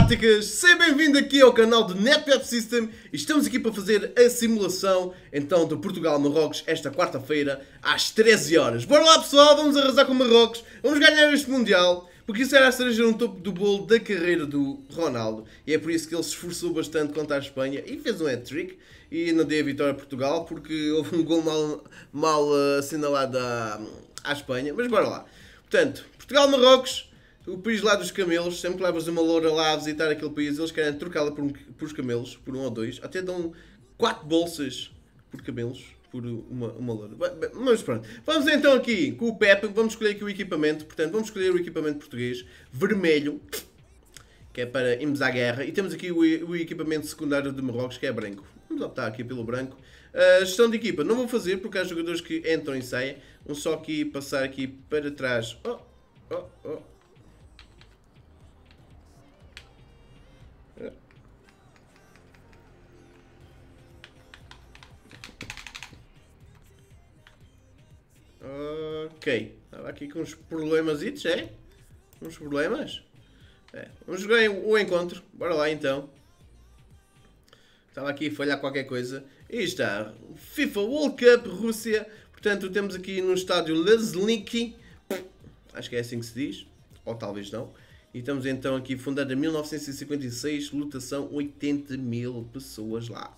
galácticas, seja bem-vindo aqui ao canal do NetWeb System e estamos aqui para fazer a simulação então do Portugal-Marrocos esta quarta-feira às 13 horas. Bora lá pessoal, vamos arrasar com o Marrocos, vamos ganhar este Mundial, porque isso era a cereja no topo do bolo da carreira do Ronaldo e é por isso que ele se esforçou bastante contra a Espanha e fez um hat-trick e não deu a vitória a Portugal porque houve um gol mal assinalado à Espanha, mas bora lá. Portanto, Portugal-Marrocos, o país lá dos camelos, sempre que levas uma loura lá a visitar aquele país, eles querem trocá-la por os camelos, por um ou dois, até dão 4 bolsas por camelos, por uma loura. Mas pronto, vamos então aqui com o Pepe, vamos escolher aqui o equipamento, portanto vamos escolher o equipamento português, vermelho, que é para irmos à guerra, e temos aqui o equipamento secundário de Marrocos, que é branco. Vamos optar aqui pelo branco. A gestão de equipa não vou fazer, porque há jogadores que entram e saem, vamos só aqui passar aqui para trás. Ok, estava aqui com uns problemas, é? Uns problemas? É. Vamos jogar o encontro, bora lá então. Estava aqui a falhar qualquer coisa. E está, FIFA World Cup Rússia. Portanto, temos aqui no estádio Luzhniki. Acho que é assim que se diz, ou talvez não. E estamos então aqui fundada em 1956, lotação 80.000 pessoas lá.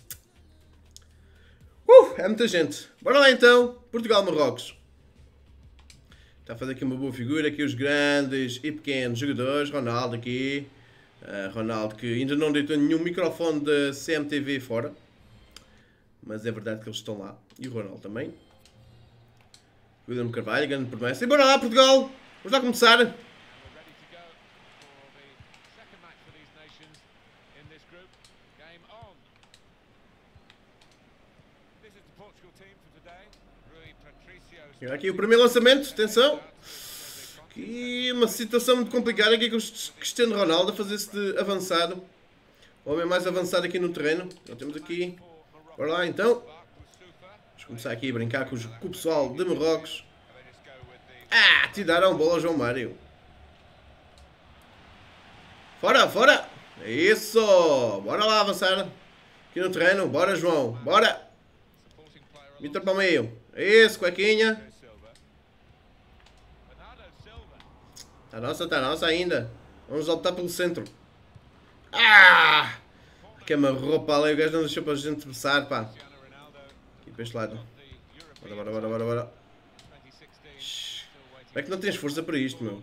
É muita gente. Bora lá então, Portugal-Marrocos. Está a fazer aqui uma boa figura, aqui os grandes e pequenos jogadores. Ronaldo aqui. Ronaldo que ainda não deitou nenhum microfone da CMTV fora. Mas é verdade que eles estão lá. E o Ronaldo também. William Carvalho, grande promessa. E bora lá, Portugal! Vamos lá começar. Aqui o primeiro lançamento, atenção. Aqui uma situação muito complicada aqui com o Cristiano Ronaldo a fazer-se de avançado. O homem mais avançado aqui no terreno. Então temos aqui. Bora lá então. Vamos começar aqui a brincar com o pessoal de Marrocos. Tiraram bola ao João Mário. Fora, fora. É isso. Bora lá avançar. Aqui no terreno. Bora João. Bora. Vitor para o meio. É isso, cuequinha. Está nossa ainda. Vamos optar pelo centro. Que é uma roupa ali. O gajo não deixou para a gente passar, pá. Aqui para este lado. Bora. É que não tens força para isto, meu.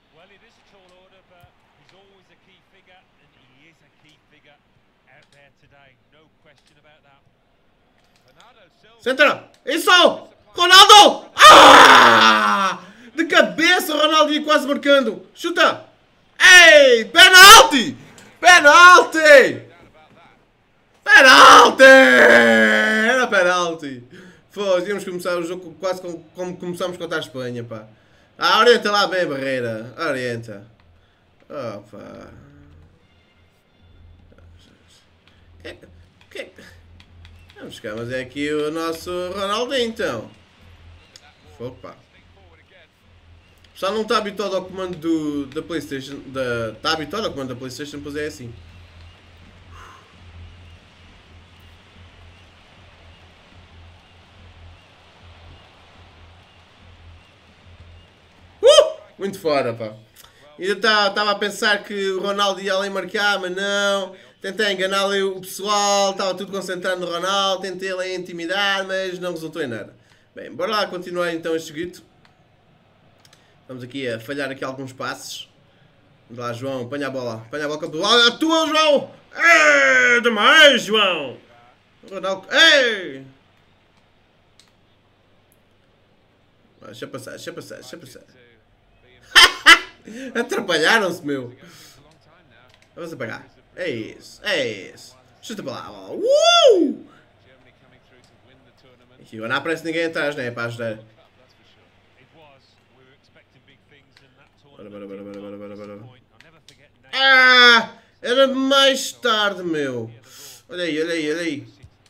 Centra! Isso! Ronaldo! De cabeça o Ronaldo ia quase marcando. Chuta! Ei! Penalti! Penalti! Penalti! Era penalti! Íamos começar o jogo quase como começamos contra a Espanha, pá. Orienta lá bem a barreira. Orienta. Opa. Vamos cá, mas é aqui o nosso Ronaldinho, então. Fogo, pá. O pessoal não está habituado ao comando da PlayStation. Está habituado ao comando da PlayStation, pois é assim. Muito fora, pá. Ainda estava a pensar que o Ronaldo ia ali marcar, mas não. Tentei enganar ali o pessoal, estava tudo concentrado no Ronaldo, tentei ali intimidar, mas não resultou em nada. Bem, bora lá continuar então este grito. Vamos aqui a falhar aqui alguns passes. Vamos lá, João, apanha a bola com a tua, João! É demais, João! Ronaldo, ei! Deixa passar. Atrapalharam-se, meu. Vamos apagar. É isso. Chuta para lá. Aqui não aparece ninguém atrás, né? É para ajudar. Bora. Era mais tarde, meu. Olha aí.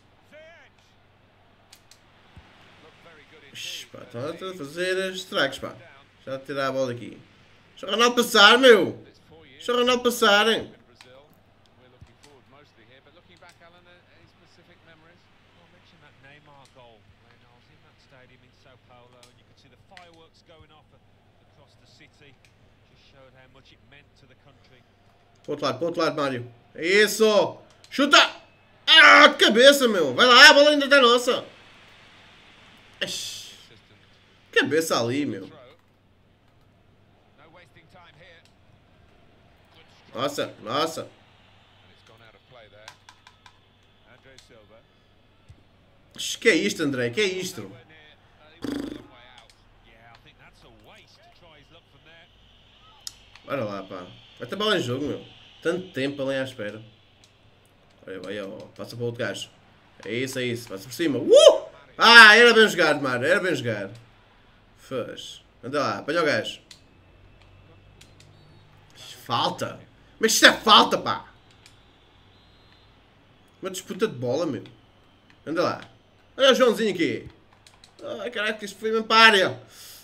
Estão a fazer estragos, pá. Já tirar a bola daqui. Deixa o Ronaldo passar, meu. Deixa o Ronaldo passar. Para o outro lado, Mário. Isso! Chuta! Ah, de cabeça, meu! Vai lá, a bola ainda está nossa! Ixi. Cabeça ali, meu. Nossa, nossa. Que é isto, André? Que é isto? Bora lá, pá. Vai ter bola em jogo, meu. Tanto tempo ali à espera. Olha, vai, ó. Passa para o outro gajo. É isso, é isso. Passa por cima. Ah, era bem jogado, mano. Era bem jogado. Faz. Anda lá, apanha o gajo. Falta. Mas isto é falta, pá. Uma disputa de bola, meu. Anda lá. Olha o Joãozinho aqui. Ai, caraca, isto foi mesmo para a área.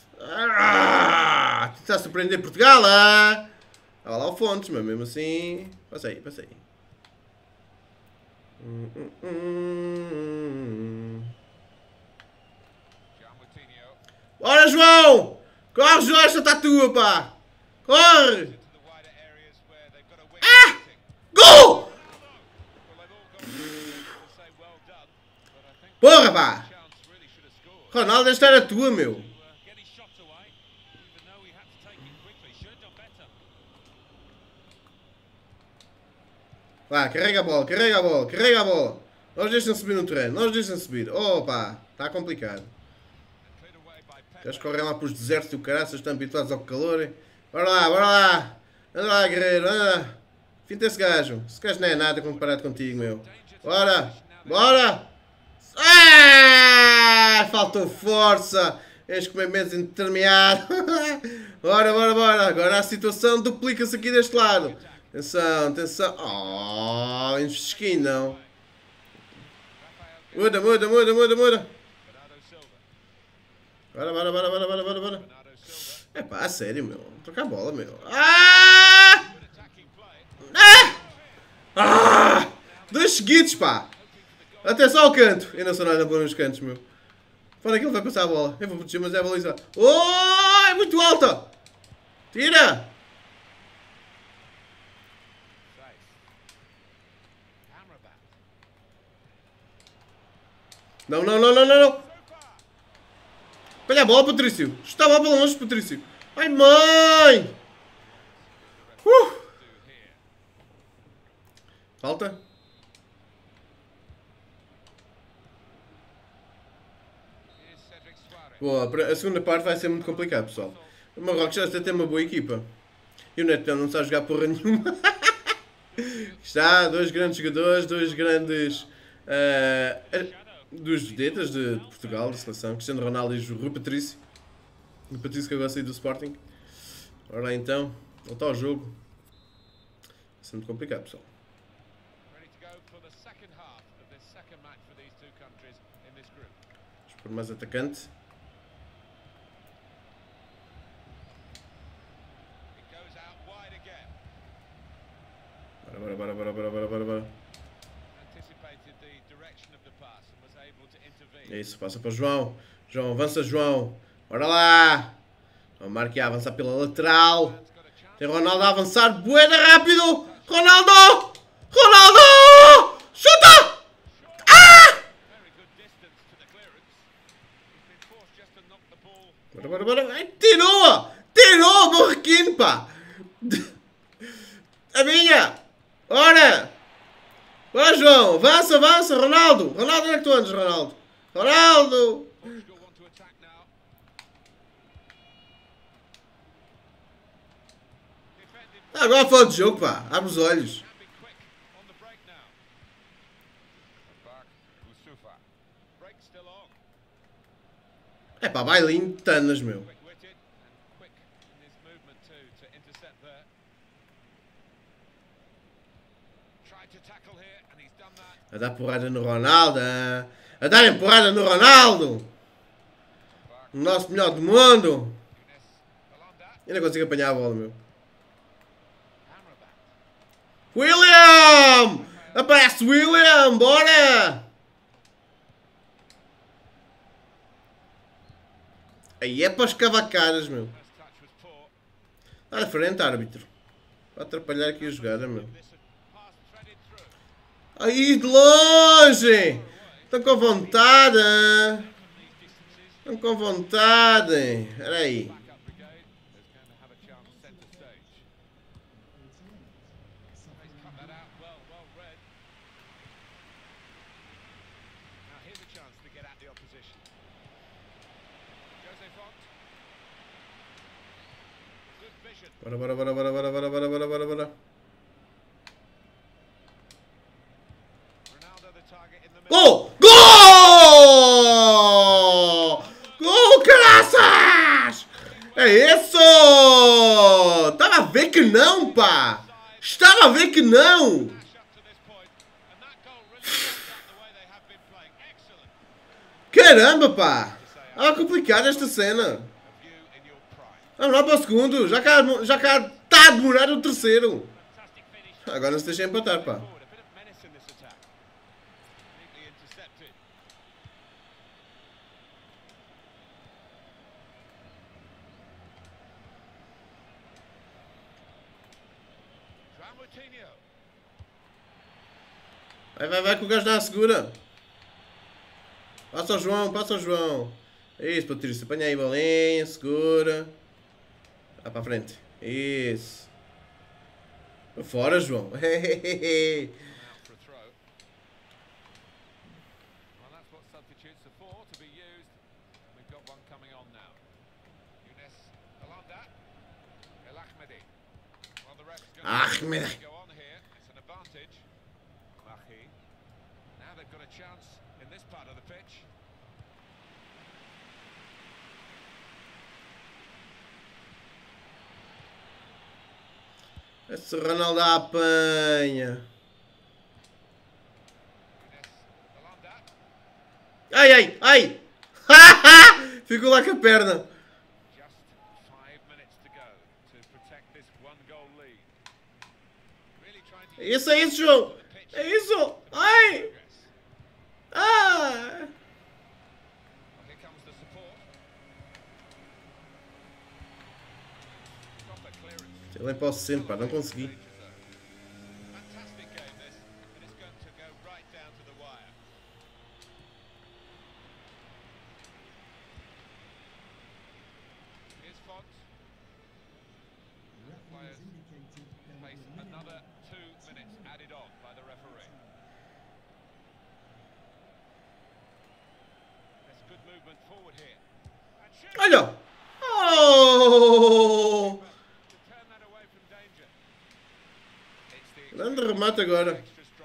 Ah, está a surpreender Portugal, ah? Estava lá o Fontes, mas mesmo assim... Passa aí, passa aí. Bora, João! Corre, João, esta está tua, pá! Corre! Ah! Gol! Porra, pá! Ronaldo, esta era tua, meu. Vá, carrega a bola, carrega a bola, carrega a bola. Nós deixam subir no terreno, nós deixam subir. Opa, está complicado. Eles correm lá para os desertos e o caraças, estão habituados ao calor. Hein? Bora lá, bora lá. Anda lá, guerreiro, anda. Finta esse gajo. Esse gajo não é nada comparado contigo, meu. Bora, bora. Ah, faltou força. És como é mesmo intermeado. Bora, bora, bora. Agora a situação duplica-se aqui deste lado. Atenção, atenção. Oh, enfesquinho não. Muda, muda, muda, muda, muda. Bora, bora, bora, bora, bora, bora, bora. É pá, a sério, meu. Trocar a bola, meu. Ah! Ah! Ah! Dois seguidos, pá. Atenção ao canto. Eu não sou nada bom nos cantos, meu. Fora que ele vai passar a bola. Eu vou proteger, mas é a baliza. Oh, é muito alta. Tira. Não, não, não, não, não, não. Olha a bola, Patrício. Chuta a bola pelo longe, Patrício. Ai, mãe. Falta. Boa, a segunda parte vai ser muito complicado, pessoal. O Marrocos já tem uma boa equipa. E o Neto não sabe jogar porra nenhuma. Está, dois grandes jogadores, dois grandes... dos vedetas de Portugal, da seleção. Cristiano Ronaldo e Rui Patrício. O Patrício que agora saiu do Sporting. Ora lá então, voltar ao jogo. Vai ser muito complicado, pessoal. Vamos por mais atacante. Bora, bora, bora, bora, bora, bora, bora. É isso, passa para o João. João, avança, João. Bora lá. O Marque a avançar pela lateral. Tem Ronaldo a avançar. Buena, rápido. Ronaldo! Ronaldo! Chuta! Ah! Bora, bora, bora. Ai, tirou! Tirou, Borrequino, pá! A minha! Ora! Bora, João! Avança, avança, Ronaldo! Ronaldo, onde é que tu andas, Ronaldo? Ronaldo! Agora fala de jogo, pá. Abre os olhos. É pá, bailinho de tanas, meu. A dar porrada no Ronaldo, hein? A darem porrada no Ronaldo! O nosso melhor do mundo! Eu não consigo apanhar a bola, meu. William! Aparece William! Bora! Aí é para as cavacadas, meu. Vai à frente, árbitro. Vai atrapalhar aqui a jogada, meu. Aí, de longe! Estão com vontade! Estão com vontade! Espera aí. Bora, bora, bora, bora, bora, bora, bora, bora, bora. Gol! Gol! Gol, caraças! É isso! Estava a ver que não, pá! Estava a ver que não! Caramba, pá! Estava complicada esta cena. Vamos lá para o segundo. Já cá está a demorar o terceiro. Agora não se deixa empatar, pá. Vai, que o gajo dá a segura. Passa o João, passa o João. É isso, Patrícia. Apanha aí a bolinha, segura. Vai para a frente. Isso. Fora, João. Ahmed. Esse Ronaldo apanha. Ai, ai, ai! Ficou lá com a perna. É isso, João! É isso! Ai! Ah! Eu nem posso sempre, pá, não consegui. Olha! Oh! Grande remate agora.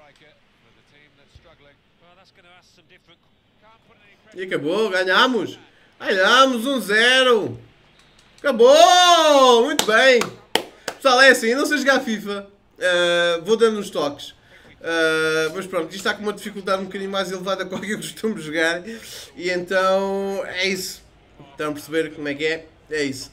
E acabou, ganhamos. Ganhamos 1-0. Acabou! Muito bem. Pessoal, é assim, não sei jogar FIFA. Vou dando uns toques. Mas pronto, isto está com uma dificuldade um bocadinho mais elevada com aquilo que costumo jogar. E então, é isso. Estão a perceber como é que é? É isso.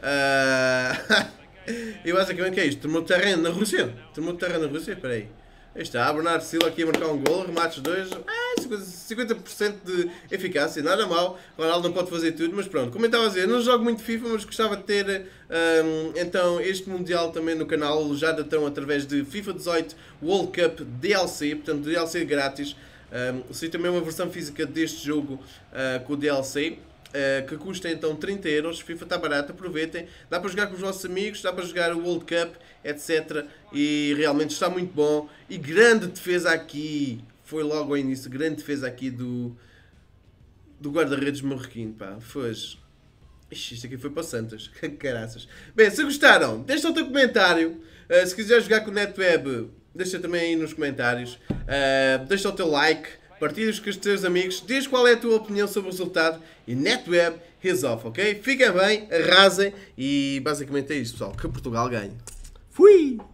E basicamente o que é isto? Tomou terreno na Rússia? Tomou terreno na Rússia? Espera aí. Aí está, Bernardo Silva aqui a marcar um gol, remates 2. 50% de eficácia, nada mal. Ronaldo não pode fazer tudo, mas pronto. Como eu estava a dizer, não jogo muito FIFA, mas gostava de ter então este Mundial também no canal, alojado então através de FIFA 18 World Cup DLC, portanto DLC grátis. Sei também uma versão física deste jogo com o DLC. Que custa então 30 euros. FIFA está barato, aproveitem. Dá para jogar com os vossos amigos, dá para jogar o World Cup, etc. E realmente está muito bom. E grande defesa aqui, foi logo ao início, grande defesa aqui do guarda-redes marroquino, pá. Foge. Ixi, isto aqui foi para Santos. Caraças. Bem, se gostaram, deixa o teu comentário. Se quiser jogar com o NetWeb, deixa também aí nos comentários. Deixa o teu like. Partilha com os teus amigos, diz qual é a tua opinião sobre o resultado e NetWeb is off, ok? Fiquem bem, arrasem e basicamente é isso, pessoal, que Portugal ganhe. Fui!